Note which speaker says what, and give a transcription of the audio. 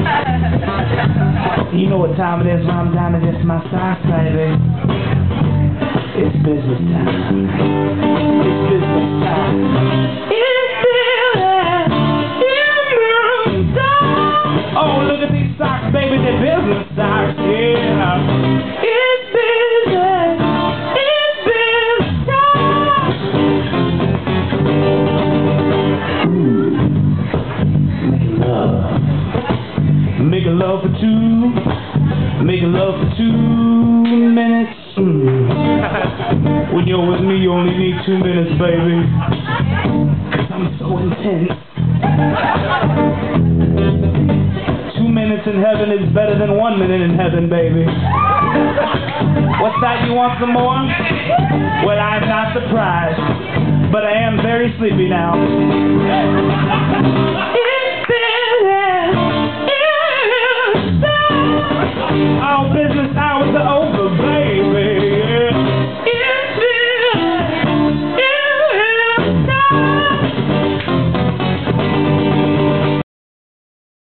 Speaker 1: You know what time it is when I'm down against my socks, baby. It's business time. It's business time. It's business time. Oh, look at these socks, baby. They're business socks. Yeah. It's business. It's business time. Making love for two. Making love for 2 minutes. When you're with me, you only need 2 minutes, baby. I'm so intense. 2 minutes in heaven is better than 1 minute in heaven, baby. What's that? You want some more? Well, I'm not surprised, but I am very sleepy now. Oh, business hours are over,